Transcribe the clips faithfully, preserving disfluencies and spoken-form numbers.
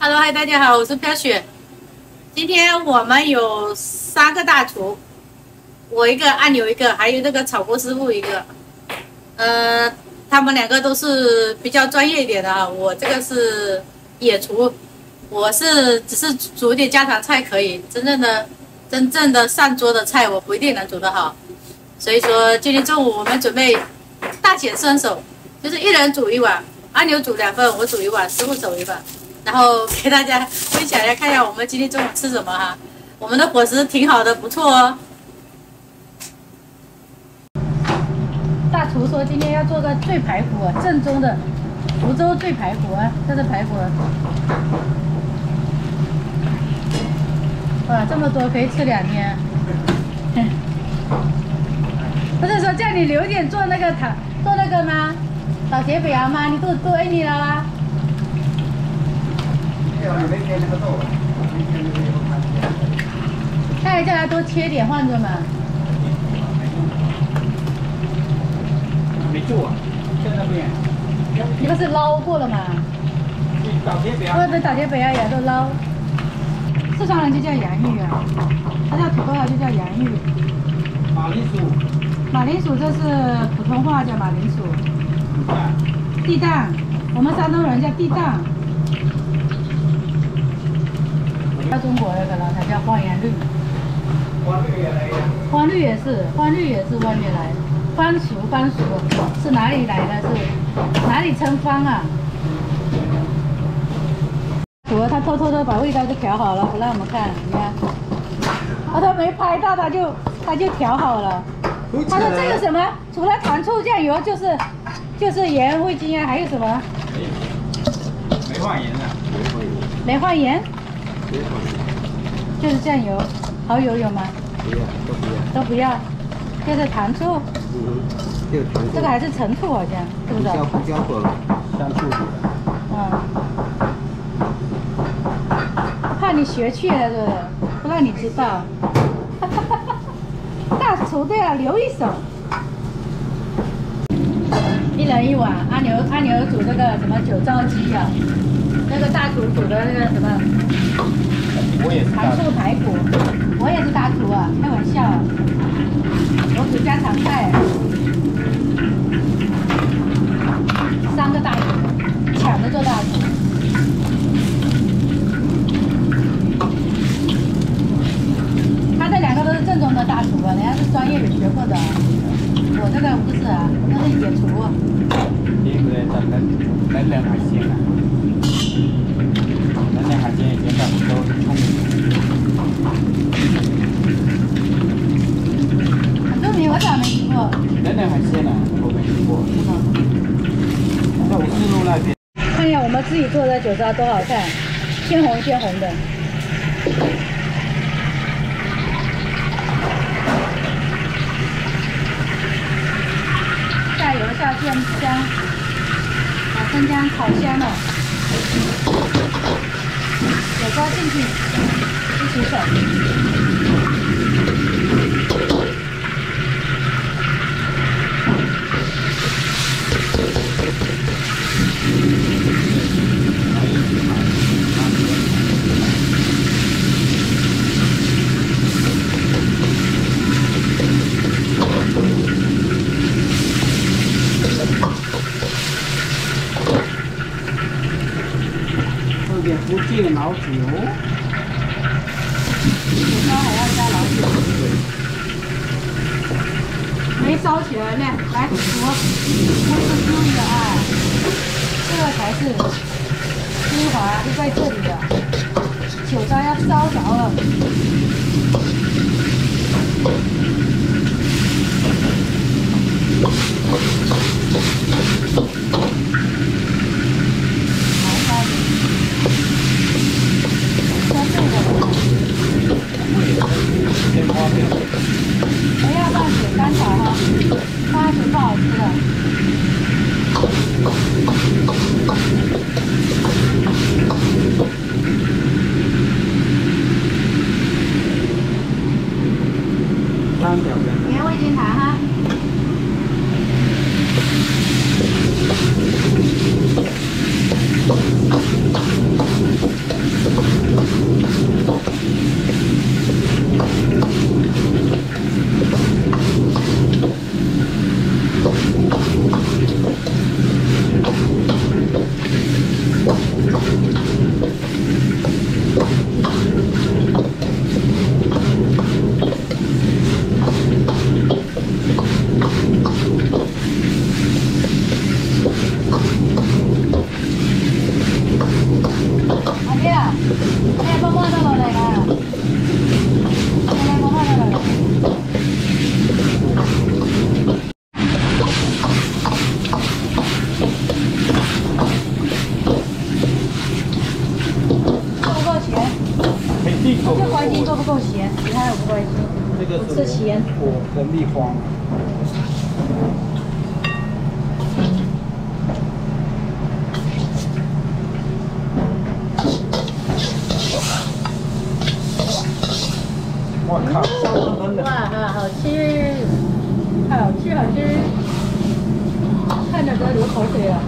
Hello， 嗨，大家好，我是飘雪。今天我们有三个大厨，我一个，按钮一个，还有那个炒锅师傅一个。呃，他们两个都是比较专业一点的啊，我这个是野厨，我是只是煮一点家常菜可以，真正的真正的上桌的菜我不一定能煮得好。所以说今天中午我们准备大显身手，就是一人煮一碗，按钮煮两份，我煮一碗，师傅煮一碗。然后给大家分享一下，看一下我们今天中午吃什么哈。我们的伙食挺好的，不错哦。大厨说今天要做个醉排骨，正宗的福州醉排骨啊，这是排骨。哇，这么多可以吃两天。不是说叫你留点做那个糖，做那个吗？老斜北洋吗？你都都 A 你了啊？他还叫他多切点换着嘛。 没做啊，现在不演。 你不是捞过了吗？ 倒贴北或者倒贴北啊也都捞。四川人就叫洋芋啊，他叫土豆它就叫洋芋。 马铃薯。 马铃薯这是普通话叫马铃薯。地蛋，我们山东人叫地蛋。到中国那个了，它叫花园绿。 花绿也来呀。 花绿也是，花绿也是外面来的。番薯，番薯是哪里来的？是哪里称番啊？主他偷偷的把味道就调好了，不让我们看，你看。啊，他没拍到，他就他就调好了。他说这个什么？除了糖醋酱油，就是就是盐、味精啊，还有什么？ 没放盐啊。 没放盐。就是酱油，蚝油有吗？ 不要，都不要， 都不要。就是糖醋。 嗯，这个糖醋。 这个还是陈醋好像，是不是？ 胡椒胡椒粉，香醋煮的。 嗯。怕你学去了，是不是？不让你知道。大厨都要留一手。一人一碗，阿牛阿牛煮这个什么酒糟鸡啊？那个大厨煮的那个什么？ 我也是糖醋排骨，我也是大厨啊，开玩笑啊，我煮家常菜、啊，三个大厨，抢着做大厨。他这两个都是正宗的大厨啊，人家是专业有学过的、啊，我这个不是啊，我这是野厨、啊。 你不是咱们咱两海鲜啊？咱两海鲜已经在福州冲。 很出名，我咋没吃过？ 咱两海鲜呢，我没吃过。在五四路那边。 看一下我们自己做的酒糟多好看，鲜红鲜红的。下油下酱香，把生姜炒香了。酒糟进去，一起炒。 有点福建老酒。 酒糟还要加老酒。没烧起来呢，来煮，我是注意的啊，这个才是精华，就在这里的，酒糟要烧着了。不要放水干炒哈，放水不好吃的。 三条的。 盐味精糖哈。 够不够咸，其他的不关系。 这个我吃咸。 果跟蜜花。我靠，香喷喷的。 哇哈，好吃，好吃好吃，看着都流口水了。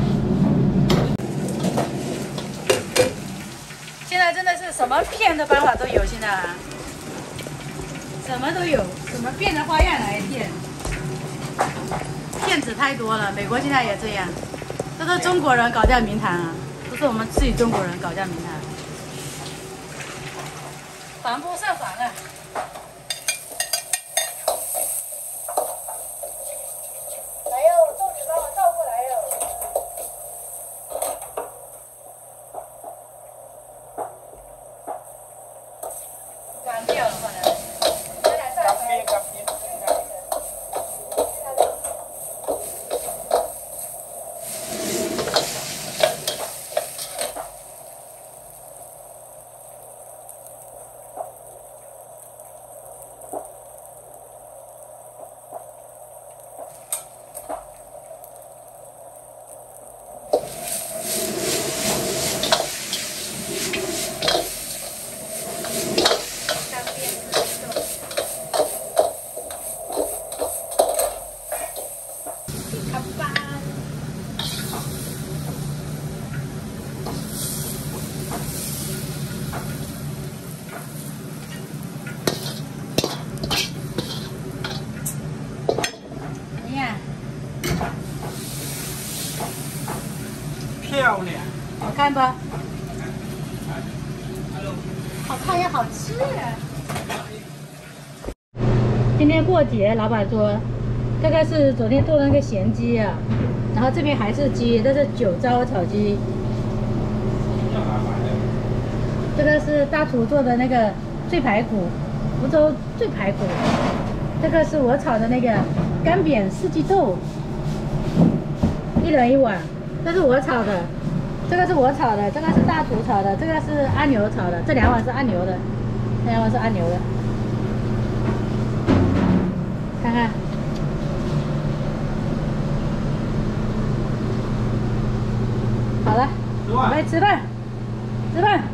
现在真的是什么骗的办法都有，现在啊，什么都有，什么变的花样来骗，骗子太多了。美国现在也这样，这都中国人搞掉名堂啊，都是我们自己中国人搞掉名堂，防不胜防啊。干掉了，可能。干煸，干煸。 漂亮， 好看吧？好看也好吃呀。今天过节，老板说，这个是昨天做的那个咸鸡啊，然后这边还是鸡，这是酒糟炒鸡。这个是大厨做的那个醉排骨，福州醉排骨。这个是我炒的那个干煸四季豆，一人一碗。这是我炒的，这个是我炒的，这个是大厨炒的，这个是阿牛炒的，这两碗是阿牛的，这两碗是阿牛的。看看，好了，准备吃饭，吃饭。